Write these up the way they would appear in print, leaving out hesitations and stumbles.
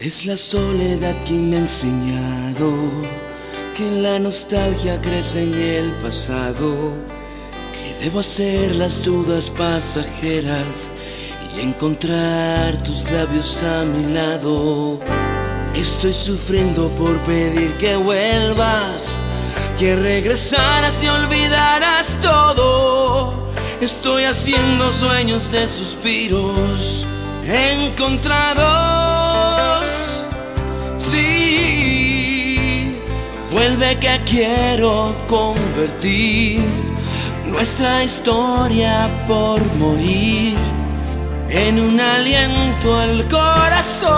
Es la soledad quien me ha enseñado que la nostalgia crece en el pasado, que debo hacer las dudas pasajeras y encontrar tus labios a mi lado. Estoy sufriendo por pedir que vuelvas, que regresaras y olvidaras todo. Estoy haciendo sueños de suspiros encontrados. Sí, vuelve que quiero convertir nuestra historia por morir en un aliento al corazón.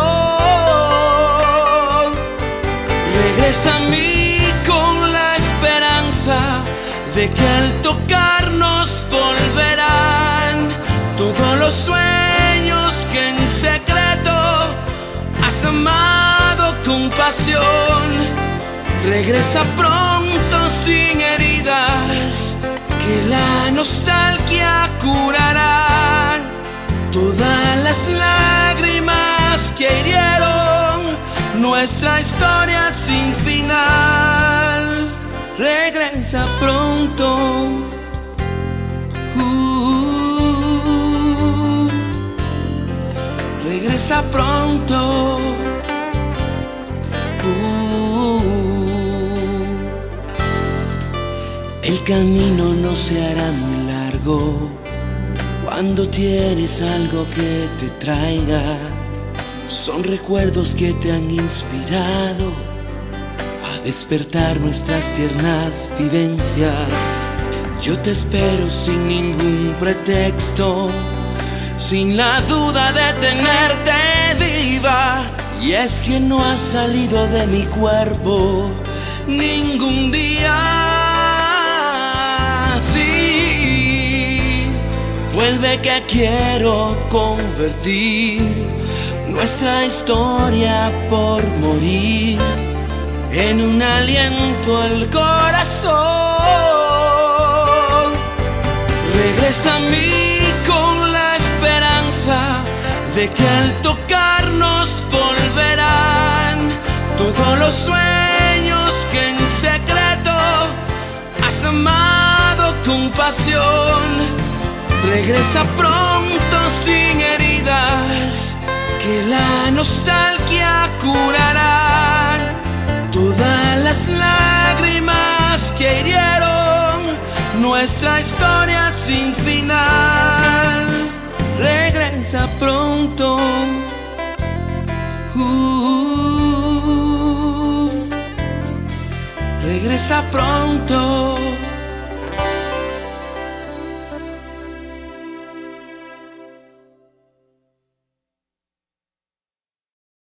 Regresa a mí con la esperanza de que al tocarnos volverán todos los sueños que en secreto has amado con pasión. Regresa pronto sin heridas, que la nostalgia curará todas las lágrimas que hirieron nuestra historia sin final. Regresa pronto. Regresa pronto. El camino no se hará muy largo cuando tienes algo que te traiga. Son recuerdos que te han inspirado a despertar nuestras tiernas vivencias. Yo te espero sin ningún pretexto, sin la duda de tenerte viva. Y es que no has salido de mi cuerpo ningún día. Sí, vuelve que quiero convertir nuestra historia por morir en un aliento al corazón. Regresa a mí con la esperanza de que al tocarnos volverán todos los sueños que en secreto has amado con pasión. Regresa pronto sin heridas, que la nostalgia curará todas las lágrimas que hirieron nuestra historia sin final. Regresa pronto. Regresa pronto.